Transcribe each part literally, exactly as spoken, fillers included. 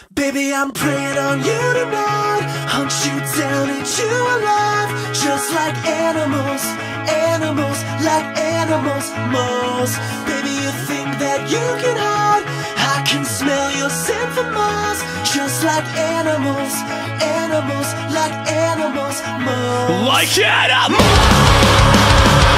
Baby, I'm preying on you tonight. Hunt you down, eat you alive. Just like animals, animals, like animals most. Baby, you think that you can hide? I can smell your scent from Mars. Just like animals, animals, like animals most. Like animals.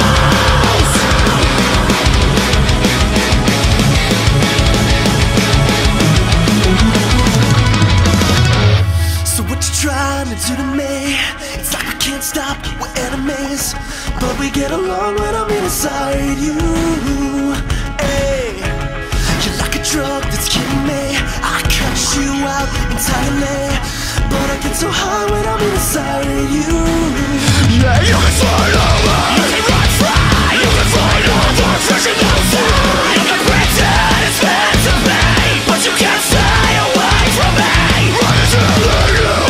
Trying to do to me, it's like we can't stop, we're enemies, but we get along when I'm inside you. Hey, you're like a drug that's killing me. I cut you out entirely, but I get so high when I'm inside you. Yeah, you can find over, you can run free, you can find over, fishing outside. You can pretend it's meant to be, but you can't stay away from me. Run into the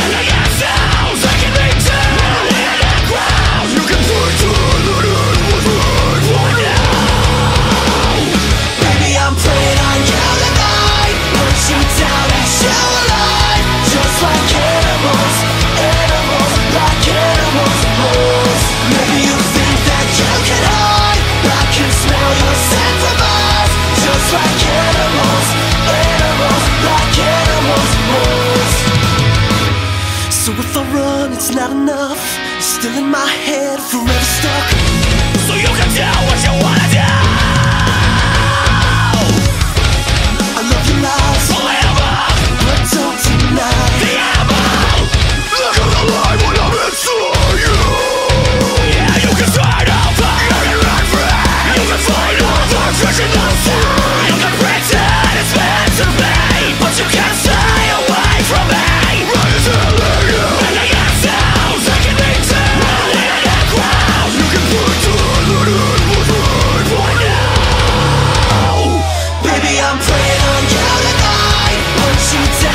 it's not enough, still in my head, forever stuck. So you can do what you wanna do. I love your lies forever, but don't deny the animal. Look at the light when I'm inside you. Yeah, you can find out the yeah, you're not free. You can find out the treasure outside. You can pretend it's meant to be, but you can't stay away from me. Run into the I'm preying on you tonight. Hunt you down.